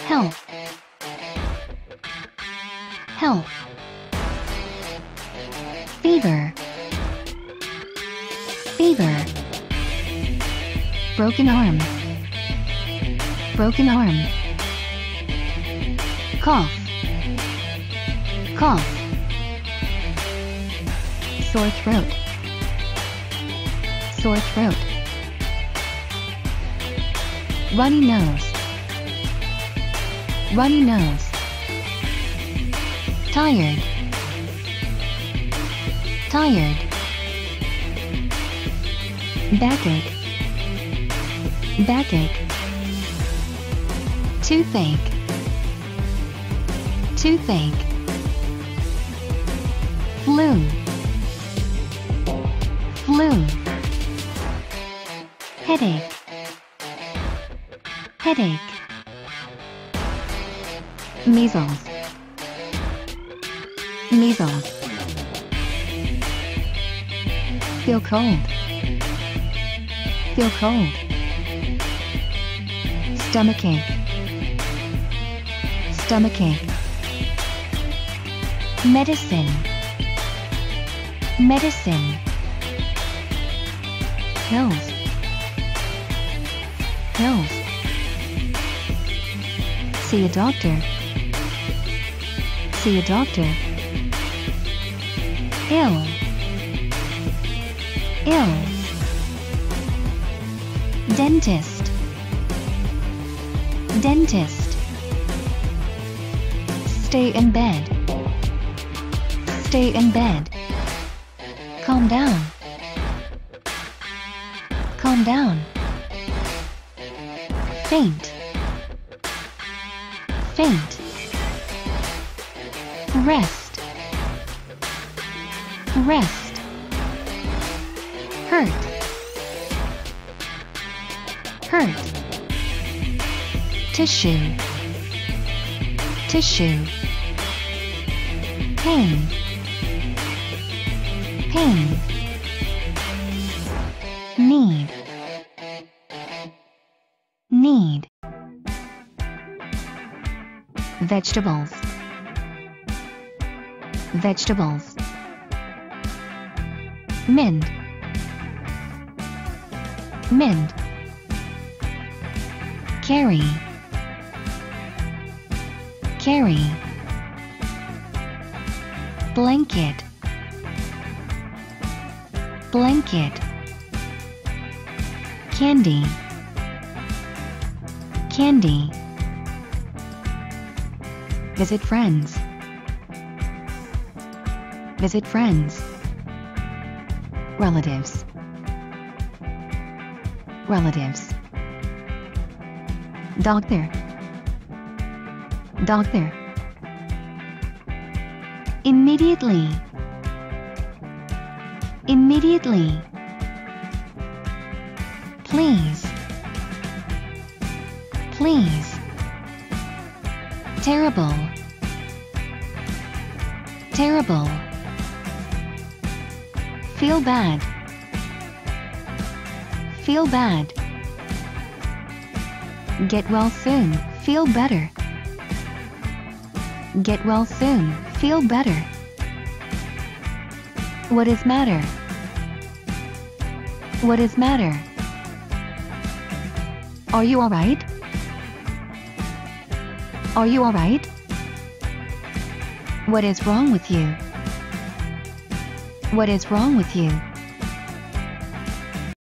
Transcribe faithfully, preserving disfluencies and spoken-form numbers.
health, health, fever, fever, broken arm, broken arm, cough, cough, sore throat, sore throat, runny nose, runny nose, tired, tired, backache, backache, toothache, toothache, flu, flu, headache, headache, measles, measles, feel cold, feel cold, stomachache, stomachache, medicine, medicine, pills, pills, see a doctor, see a doctor, ill, ill, dentist, dentist, stay in bed, stay in bed, calm down, calm down, faint, faint, rest, rest, hurt, hurt, tissue, tissue, pain, pain, need, need, vegetables, vegetables, mend, mend, carry, carry, blanket, blanket, candy, candy, visit friends, visit friends, relatives, relatives, doctor, doctor, immediately, immediately, please, please, terrible, terrible, feel bad, feel bad, get well soon, feel better, get well soon, feel better, what is matter, what is matter, are you alright, are you alright, what is wrong with you, what is wrong with you?